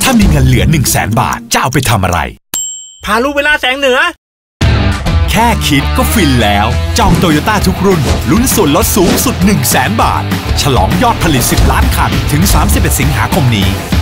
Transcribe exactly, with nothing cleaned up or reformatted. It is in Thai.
ถ้ามีเงินเหลือ หนึ่งแสน บาทจะเอาไปทำอะไรพาลูกไปล่าแสงเหนือแค่คิดก็ฟินแล้วจองโตโยต้าทุกรุ่นลุ้นส่วนลดสูงสุด หนึ่งแสน บาทฉลองยอดผลิตสิบล้านคันถึงสามสิบเอ็ดสิงหาคมนี้